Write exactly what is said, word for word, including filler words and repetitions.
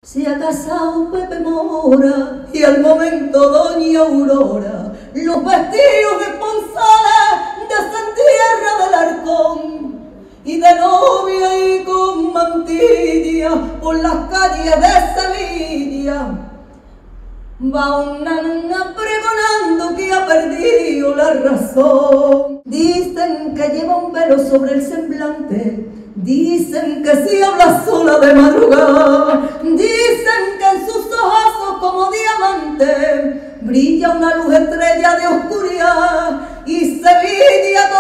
Se ha casado Pepe Mora y al momento doña Aurora, los vestidos responsales desentierra del arcón y de novia y con mantilla por las calles de Sevilla va una nana pregonando que ha perdido la razón. Dicen que lleva un velo sobre el semblante, dicen que si habla sola de madrugada, dicen que en sus ojazos como diamante brilla una luz estrella de oscuridad y Sevilla